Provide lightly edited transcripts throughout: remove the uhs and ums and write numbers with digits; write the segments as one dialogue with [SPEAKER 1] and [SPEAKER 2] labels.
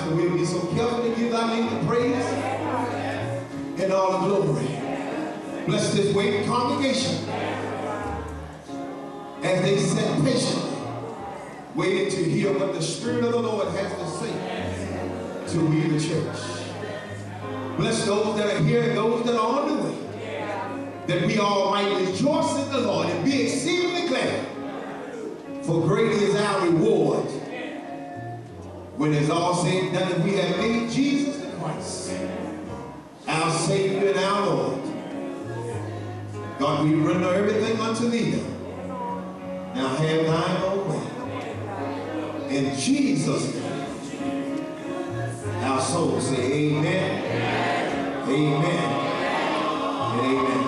[SPEAKER 1] and we'll be so careful to give thy name the praise and all the glory. Bless this waiting congregation as they sat patiently, waiting to hear what the Spirit of the Lord has to say to we the church. Bless those that are here and those that are on the way, that we all might rejoice in the Lord and be exceedingly glad, for great is our reward when it's all said and done, and we have made Jesus the Christ our Savior and our Lord. God, we render everything unto thee now. Now have thine own way. In Jesus' name, our souls say amen, amen, and amen.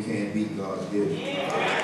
[SPEAKER 1] can't beat God's giving.